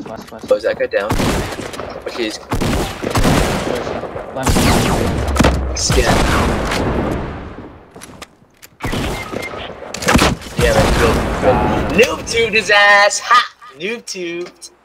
Oh, is that guy down? Okay, he's... Scan. Yeah, man, good. Noob tubed his ass! Ha! Noob tubed.